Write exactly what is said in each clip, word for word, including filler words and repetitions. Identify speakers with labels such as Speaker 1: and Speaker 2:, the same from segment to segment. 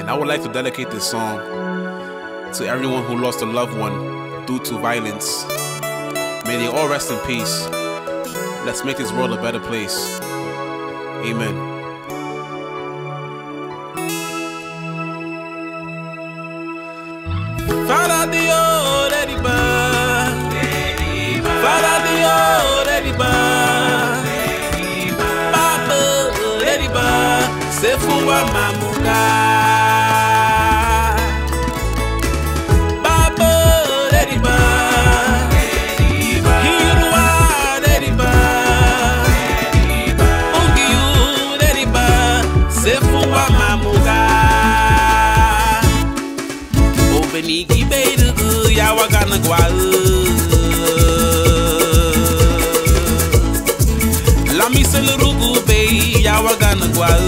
Speaker 1: And I would like to dedicate this song to everyone who lost a loved one due to violence. May they all rest in peace. Let's make this world a better place. Amen. Faradio, Dediba. Faradio, Dediba. Baba, Dediba. Sefuwa Mamuga. Baba, Dediba. Hirwa, Dediba. Ungiyu, Dediba. Sefuwa Mamuga. Benigi beirugu yawagana gwal La miselurugu bei yawagana gwal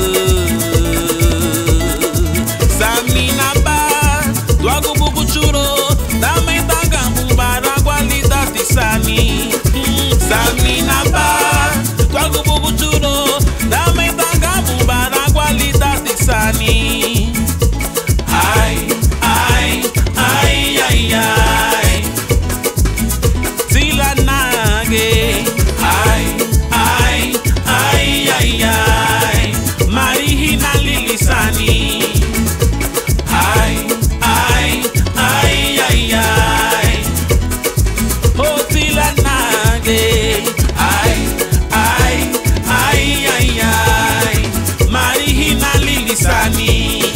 Speaker 1: Samina ba dwagu bubu churo dame tangambu bara gwalida tisani Samina ba dwagu bubu churo dame tangambu bara gwalida tisani Ai Ay, ay, Tila nage. Ay, ay, ay, ay, ay. Marihina lilisani. Ay, ay, ay, ay, ay. Oh, tila nage. Ay, ay, ay, ay, ay. Marihina lilisani.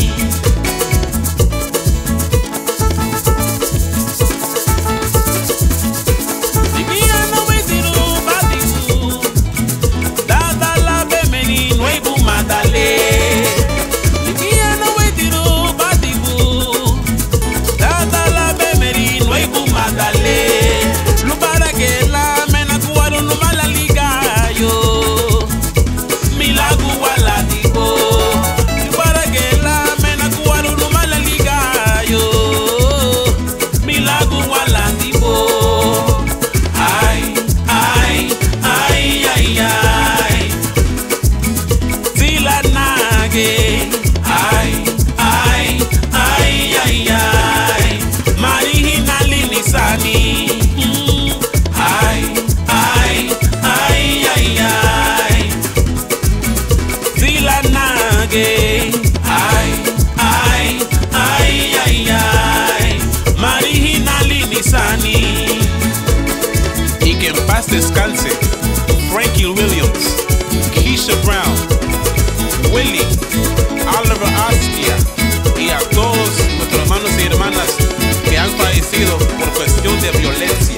Speaker 1: Descanse, Frankie Williams, Keisha Brown, Willie, Oliver Askia y a todos nuestros hermanos y hermanas que han fallecido por cuestión de violencia.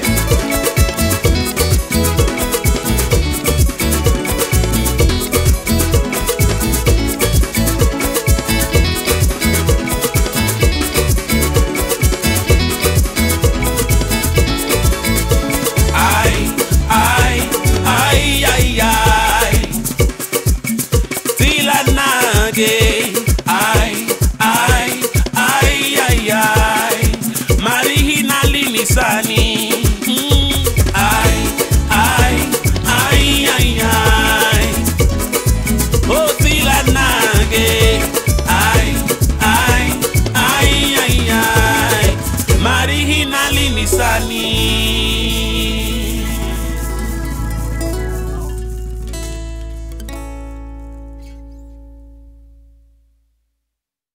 Speaker 1: Ay, ay, ay, ay, ay, Marihina linisani.